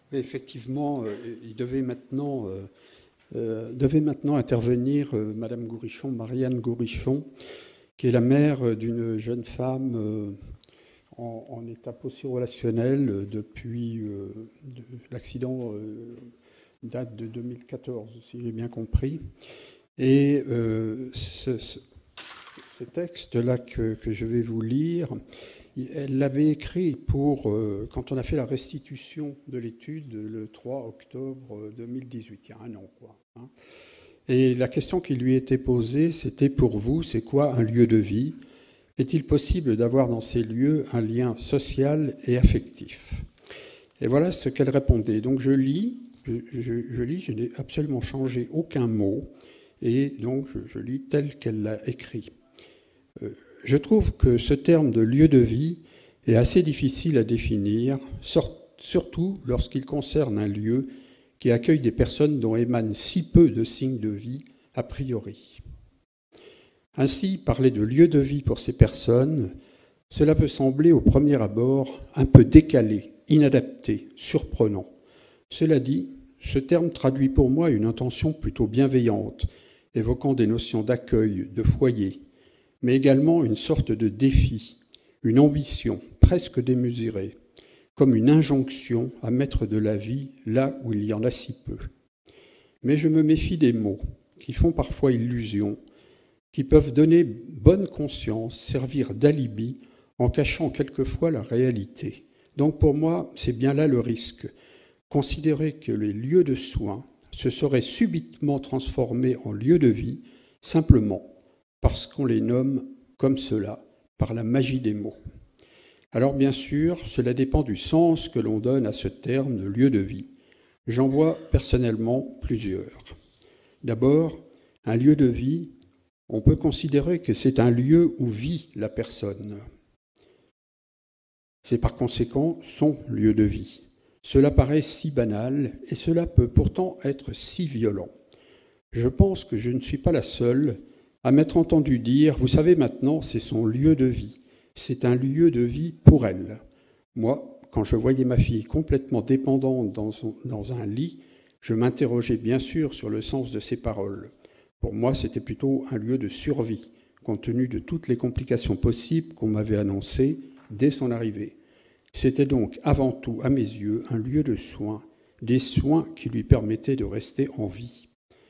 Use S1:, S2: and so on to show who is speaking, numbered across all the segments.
S1: Effectivement, il devait maintenant intervenir Madame Gourichon, Marianne Gourichon, qui est la mère d'une jeune femme en état post-relationnel depuis l'accident date de 2014, si j'ai bien compris. Et ce texte-là que je vais vous lire, elle l'avait écrit quand on a fait la restitution de l'étude le 3 octobre 2018, il y a un an, quoi. Et la question qui lui était posée, c'était: pour vous, c'est quoi un lieu de vie? Est-il possible d'avoir dans ces lieux un lien social et affectif? Et voilà ce qu'elle répondait. Donc je lis, je n'ai absolument changé aucun mot, et donc je lis tel qu'elle l'a écrit. Je trouve que ce terme de lieu de vie est assez difficile à définir, surtout lorsqu'il concerne un lieu qui accueille des personnes dont émanent si peu de signes de vie a priori. Ainsi, parler de lieu de vie pour ces personnes, cela peut sembler au premier abord un peu décalé, inadapté, surprenant. Cela dit, ce terme traduit pour moi une intention plutôt bienveillante, évoquant des notions d'accueil, de foyer, mais également une sorte de défi, une ambition presque démesurée, comme une injonction à mettre de la vie là où il y en a si peu. Mais je me méfie des mots, qui font parfois illusion, qui peuvent donner bonne conscience, servir d'alibi, en cachant quelquefois la réalité. Donc pour moi, c'est bien là le risque. Considérer que les lieux de soins se seraient subitement transformés en lieux de vie, simplement parce qu'on les nomme comme cela, par la magie des mots. Alors bien sûr, cela dépend du sens que l'on donne à ce terme de lieu de vie. J'en vois personnellement plusieurs. D'abord, un lieu de vie, on peut considérer que c'est un lieu où vit la personne. C'est par conséquent son lieu de vie. Cela paraît si banal et cela peut pourtant être si violent. Je pense que je ne suis pas la seule à m'être entendu dire: vous savez, maintenant, c'est son lieu de vie. C'est un lieu de vie pour elle. Moi, quand je voyais ma fille complètement dépendante dans un lit, je m'interrogeais bien sûr sur le sens de ses paroles. Pour moi, c'était plutôt un lieu de survie, compte tenu de toutes les complications possibles qu'on m'avait annoncées dès son arrivée. C'était donc avant tout, à mes yeux, un lieu de soins, des soins qui lui permettaient de rester en vie.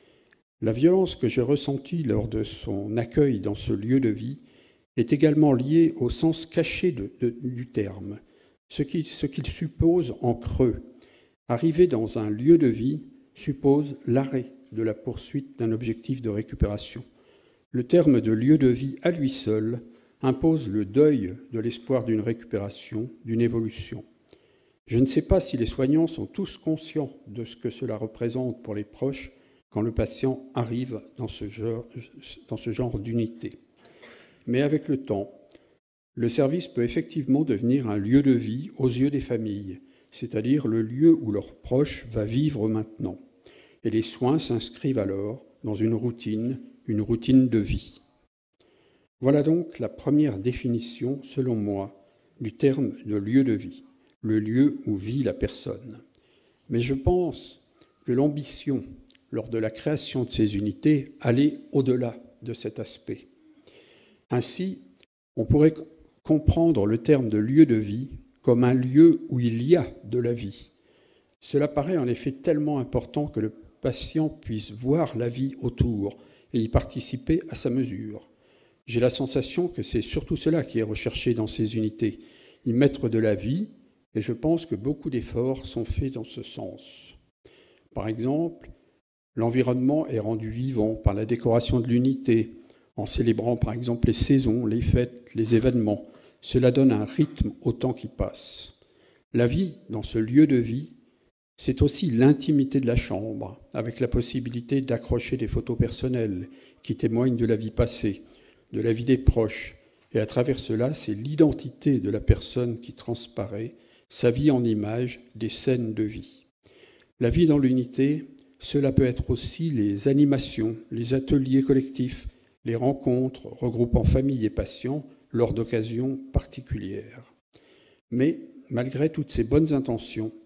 S1: La violence que j'ai ressentie lors de son accueil dans ce lieu de vie est également liée au sens caché du terme, ce qu'il suppose en creux. Arriver dans un lieu de vie suppose l'arrêt de la poursuite d'un objectif de récupération. Le terme de lieu de vie à lui seul impose le deuil de l'espoir d'une récupération, d'une évolution. Je ne sais pas si les soignants sont tous conscients de ce que cela représente pour les proches quand le patient arrive dans ce genre d'unité. Mais avec le temps, le service peut effectivement devenir un lieu de vie aux yeux des familles, c'est-à-dire le lieu où leur proche va vivre maintenant. Et les soins s'inscrivent alors dans une routine de vie. Voilà donc la première définition, selon moi, du terme de lieu de vie, le lieu où vit la personne. Mais je pense que l'ambition, lors de la création de ces unités, allait au-delà de cet aspect. Ainsi, on pourrait comprendre le terme de lieu de vie comme un lieu où il y a de la vie. Cela paraît en effet tellement important que le patient puisse voir la vie autour et y participer à sa mesure. J'ai la sensation que c'est surtout cela qui est recherché dans ces unités, y mettre de la vie, et je pense que beaucoup d'efforts sont faits dans ce sens. Par exemple, l'environnement est rendu vivant par la décoration de l'unité, en célébrant par exemple les saisons, les fêtes, les événements. Cela donne un rythme au temps qui passe. La vie dans ce lieu de vie, c'est aussi l'intimité de la chambre, avec la possibilité d'accrocher des photos personnelles qui témoignent de la vie passée, de la vie des proches. Et à travers cela, c'est l'identité de la personne qui transparaît, sa vie en images, des scènes de vie. La vie dans l'unité, cela peut être aussi les animations, les ateliers collectifs, les rencontres regroupant famille et patients lors d'occasions particulières. Mais malgré toutes ces bonnes intentions,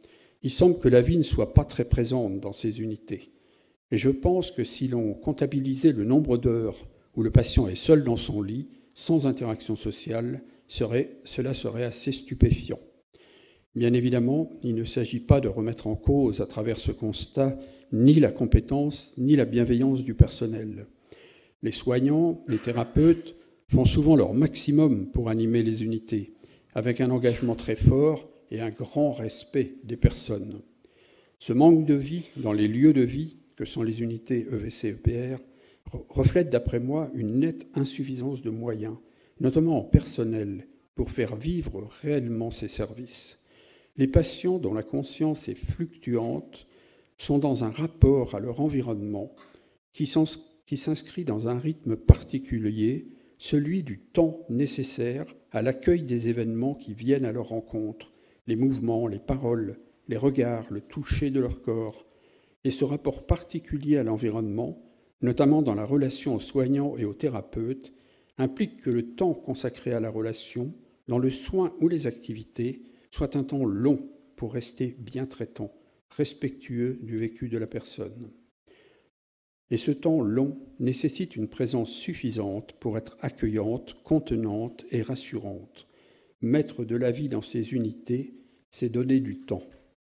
S1: Il semble que la vie ne soit pas très présente dans ces unités. Et je pense que si l'on comptabilisait le nombre d'heures où le patient est seul dans son lit, sans interaction sociale, cela serait assez stupéfiant. Bien évidemment, il ne s'agit pas de remettre en cause à travers ce constat ni la compétence ni la bienveillance du personnel. Les soignants, les thérapeutes font souvent leur maximum pour animer les unités, avec un engagement très fort et un grand respect des personnes. Ce manque de vie dans les lieux de vie, que sont les unités EVC-EPR, reflète d'après moi une nette insuffisance de moyens, notamment en personnel, pour faire vivre réellement ces services. Les patients dont la conscience est fluctuante sont dans un rapport à leur environnement qui s'inscrit dans un rythme particulier, celui du temps nécessaire à l'accueil des événements qui viennent à leur rencontre, les mouvements, les paroles, les regards, le toucher de leur corps. Et ce rapport particulier à l'environnement, notamment dans la relation aux soignants et aux thérapeutes, implique que le temps consacré à la relation, dans le soin ou les activités, soit un temps long pour rester bien traitant, respectueux du vécu de la personne. Et ce temps long nécessite une présence suffisante pour être accueillante, contenante et rassurante. Mettre de la vie dans ces unités, c'est donner du temps.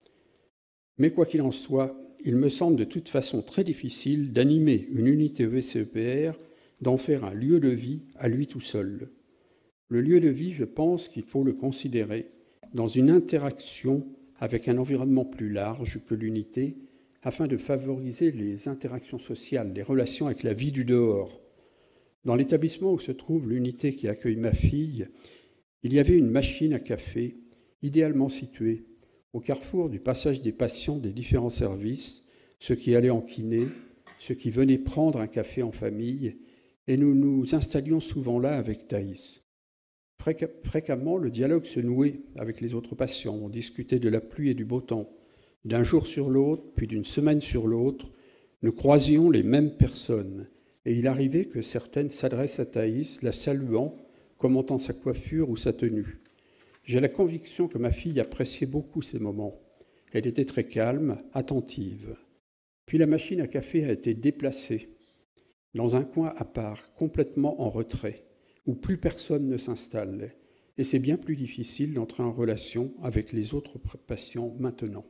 S1: Mais quoi qu'il en soit, il me semble de toute façon très difficile d'animer une unité EVC-EPR, d'en faire un lieu de vie à lui tout seul. Le lieu de vie, je pense qu'il faut le considérer dans une interaction avec un environnement plus large que l'unité, afin de favoriser les interactions sociales, les relations avec la vie du dehors. Dans l'établissement où se trouve l'unité qui accueille ma fille, il y avait une machine à café, idéalement située au carrefour du passage des patients des différents services, ceux qui allaient en kiné, ceux qui venaient prendre un café en famille, et nous nous installions souvent là avec Thaïs. Fréquemment, le dialogue se nouait avec les autres patients. On discutait de la pluie et du beau temps. D'un jour sur l'autre, puis d'une semaine sur l'autre, nous croisions les mêmes personnes. Et il arrivait que certaines s'adressent à Thaïs, la saluant, commentant sa coiffure ou sa tenue. J'ai la conviction que ma fille appréciait beaucoup ces moments. Elle était très calme, attentive. Puis la machine à café a été déplacée dans un coin à part, complètement en retrait, où plus personne ne s'installe. Et c'est bien plus difficile d'entrer en relation avec les autres patients maintenant.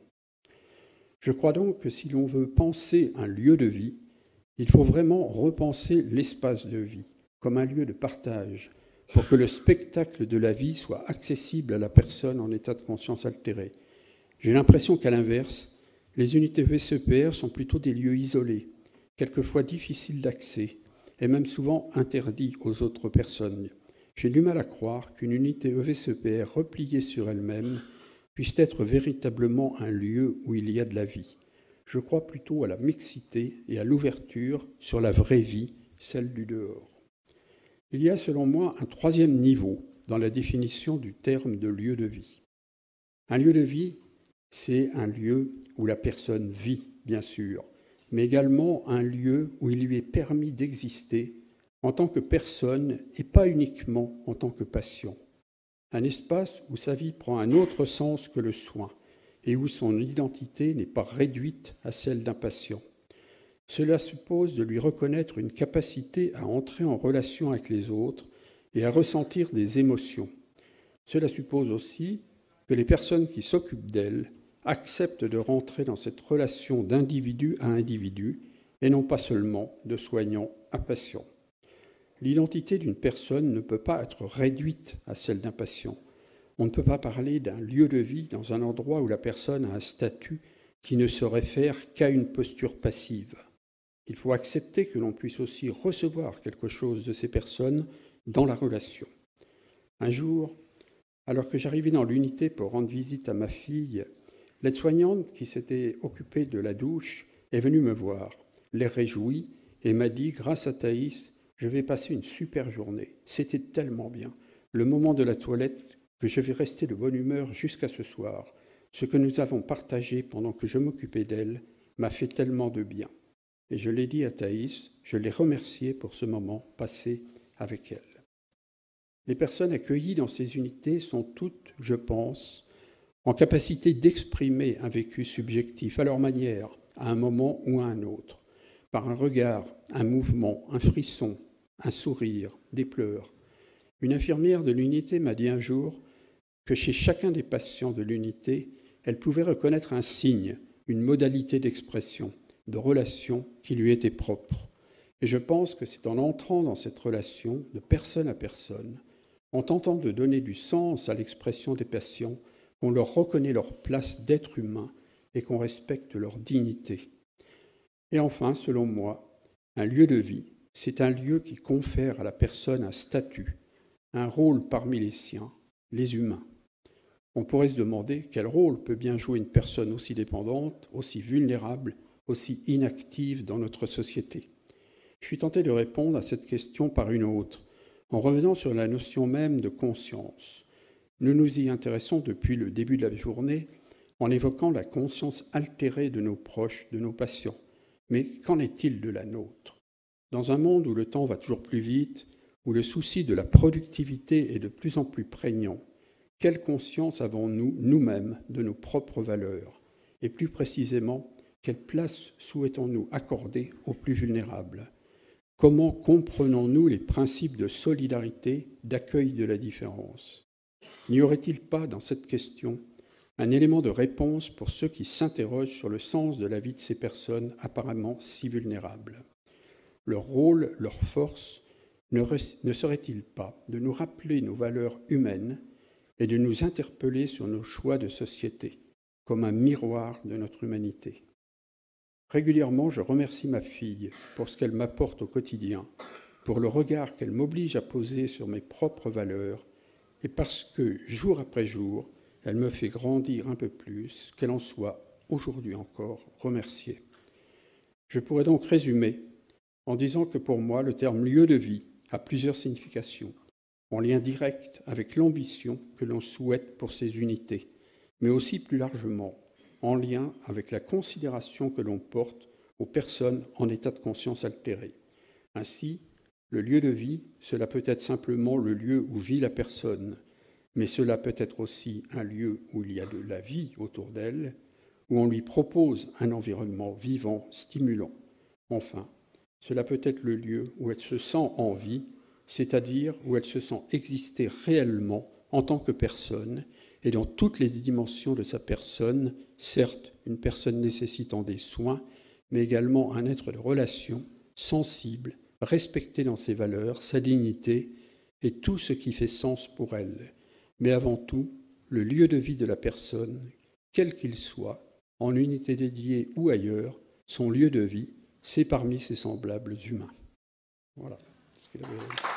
S1: Je crois donc que si l'on veut penser un lieu de vie, il faut vraiment repenser l'espace de vie comme un lieu de partage pour que le spectacle de la vie soit accessible à la personne en état de conscience altérée. J'ai l'impression qu'à l'inverse, les unités EVC-EPR sont plutôt des lieux isolés, quelquefois difficiles d'accès et même souvent interdits aux autres personnes. J'ai du mal à croire qu'une unité EVC-EPR repliée sur elle-même puisse être véritablement un lieu où il y a de la vie. Je crois plutôt à la mixité et à l'ouverture sur la vraie vie, celle du dehors. Il y a selon moi un troisième niveau dans la définition du terme de lieu de vie. Un lieu de vie, c'est un lieu où la personne vit, bien sûr, mais également un lieu où il lui est permis d'exister en tant que personne et pas uniquement en tant que patient. Un espace où sa vie prend un autre sens que le soin et où son identité n'est pas réduite à celle d'un patient. Cela suppose de lui reconnaître une capacité à entrer en relation avec les autres et à ressentir des émotions. Cela suppose aussi que les personnes qui s'occupent d'elle acceptent de rentrer dans cette relation d'individu à individu et non pas seulement de soignant à patient. L'identité d'une personne ne peut pas être réduite à celle d'un patient. On ne peut pas parler d'un lieu de vie dans un endroit où la personne a un statut qui ne se réfère qu'à une posture passive. Il faut accepter que l'on puisse aussi recevoir quelque chose de ces personnes dans la relation. Un jour, alors que j'arrivais dans l'unité pour rendre visite à ma fille, l'aide-soignante qui s'était occupée de la douche est venue me voir, l'air réjoui, et m'a dit « Grâce à Thaïs, je vais passer une super journée. C'était tellement bien. Le moment de la toilette, que je vais rester de bonne humeur jusqu'à ce soir. Ce que nous avons partagé pendant que je m'occupais d'elle m'a fait tellement de bien. » Et je l'ai dit à Thaïs, je l'ai remerciée pour ce moment passé avec elle. Les personnes accueillies dans ces unités sont toutes, je pense, en capacité d'exprimer un vécu subjectif à leur manière, à un moment ou à un autre, par un regard, un mouvement, un frisson, un sourire, des pleurs. Une infirmière de l'unité m'a dit un jour que chez chacun des patients de l'unité, elle pouvait reconnaître un signe, une modalité d'expression, de relation qui lui était propre. Et je pense que c'est en entrant dans cette relation, de personne à personne, en tentant de donner du sens à l'expression des patients, qu'on leur reconnaît leur place d'être humain et qu'on respecte leur dignité. Et enfin, selon moi, un lieu de vie, c'est un lieu qui confère à la personne un statut, un rôle parmi les siens, les humains. On pourrait se demander quel rôle peut bien jouer une personne aussi dépendante, aussi vulnérable, aussi inactive dans notre société. Je suis tenté de répondre à cette question par une autre, en revenant sur la notion même de conscience. Nous nous y intéressons depuis le début de la journée en évoquant la conscience altérée de nos proches, de nos patients. Mais qu'en est-il de la nôtre? Dans un monde où le temps va toujours plus vite, où le souci de la productivité est de plus en plus prégnant, quelle conscience avons-nous, nous-mêmes, de nos propres valeurs? Et plus précisément, quelle place souhaitons-nous accorder aux plus vulnérables? Comment comprenons-nous les principes de solidarité, d'accueil de la différence? N'y aurait-il pas, dans cette question, un élément de réponse pour ceux qui s'interrogent sur le sens de la vie de ces personnes apparemment si vulnérables? Leur rôle, leur force, ne serait-il pas de nous rappeler nos valeurs humaines et de nous interpeller sur nos choix de société, comme un miroir de notre humanité? Régulièrement, je remercie ma fille pour ce qu'elle m'apporte au quotidien, pour le regard qu'elle m'oblige à poser sur mes propres valeurs, et parce que, jour après jour, elle me fait grandir un peu plus, qu'elle en soit, aujourd'hui encore, remerciée. Je pourrais donc résumer en disant que pour moi, le terme « lieu de vie » a plusieurs significations, en lien direct avec l'ambition que l'on souhaite pour ces unités, mais aussi plus largement en lien avec la considération que l'on porte aux personnes en état de conscience altérée. Ainsi, le lieu de vie, cela peut être simplement le lieu où vit la personne, mais cela peut être aussi un lieu où il y a de la vie autour d'elle, où on lui propose un environnement vivant, stimulant. Enfin, cela peut être le lieu où elle se sent en vie, c'est-à-dire où elle se sent exister réellement en tant que personne et dans toutes les dimensions de sa personne, certes une personne nécessitant des soins, mais également un être de relation, sensible, respecté dans ses valeurs, sa dignité et tout ce qui fait sens pour elle. Mais avant tout, le lieu de vie de la personne, quel qu'il soit, en unité dédiée ou ailleurs, son lieu de vie, c'est parmi ses semblables humains. Voilà ce qu'il avait.